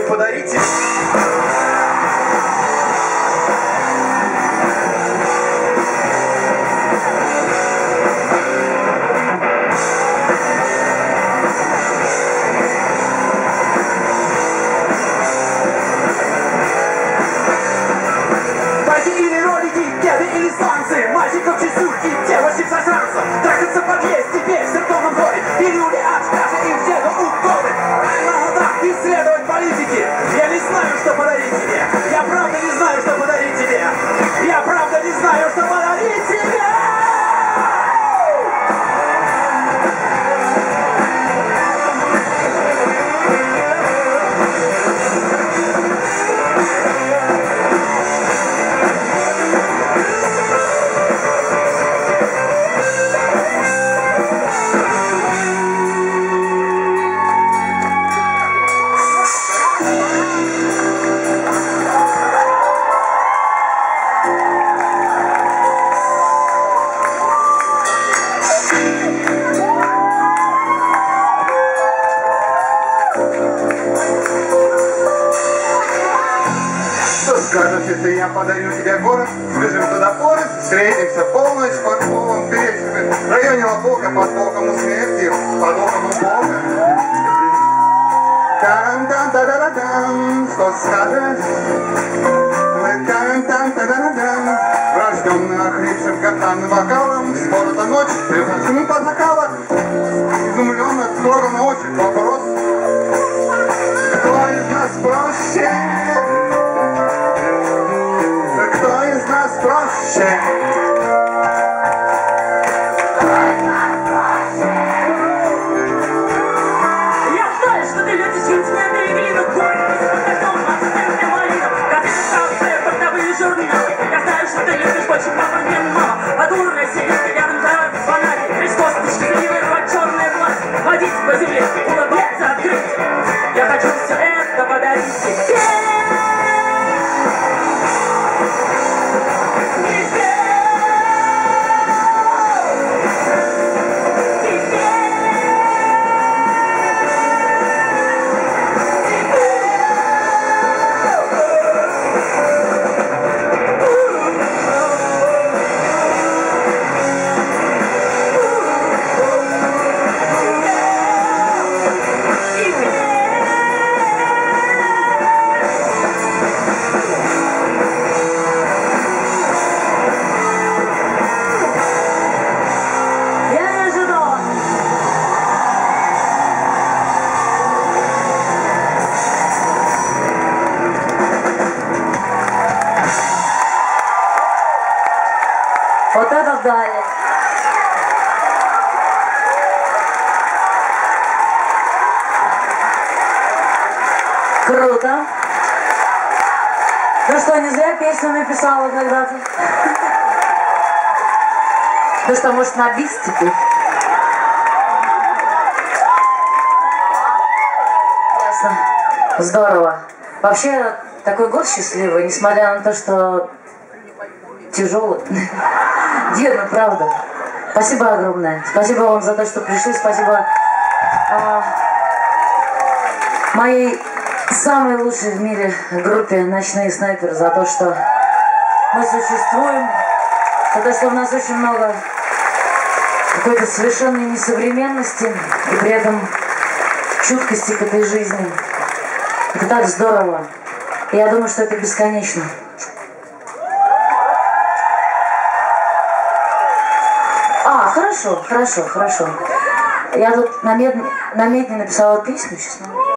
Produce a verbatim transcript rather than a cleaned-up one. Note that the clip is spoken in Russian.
подарите. Или ролики, кеды или сланцы, мальчиков чесурки, девочек засранцев, трахаться в подъезде, теперь в сертовом доме, пилюли от шкафа и в деду уколы. Надо исследовать политики. Я не знаю, что подарить тебе. Я правда не знаю, что подарить тебе. Я правда не знаю, что подарить тебе. Скажешь, если я подарю тебе город, сбежим туда поры, встретимся в полночь под полом песни, в районе Лобока, под боком у смерти, под оком у Бога. Тан-тан-та-да-да-тан, что скажешь? Тан-тан-та-да-да-тан, врожденный охрипшим картанным вокалом, спор эта ночь, превратим под накала, изумленно, строго очень вопрос. Кто из нас проще? Кто из нас проще? Я знаю, что ты любишь свинцовые глину, корень, потом отставь мне малину, как ты ставишь бортовые журналы. Я знаю, что ты любишь больше папа, чем мама, а дура сидит рядом в фонарик, лишь косточки сливы, под черные глаз, водить по земле, улыбаться открыть. Я хочу все это подарить тебе. Вот это дали. Круто. Ну что, не зря песню написала когда-то. Ну что, может, на бис теперь? Ясно. Здорово. Вообще, такой год счастливый, несмотря на то, что тяжелый. Дедно, правда. Спасибо огромное. Спасибо вам за то, что пришли. Спасибо а, моей самой лучшей в мире группе «Ночные снайперы» за то, что мы существуем, за то, что у нас очень много какой-то совершенной несовременности и при этом чуткости к этой жизни. Это так здорово. И я думаю, что это бесконечно. А, хорошо, хорошо, хорошо. Я тут намедни, намедни написала песню, сейчас.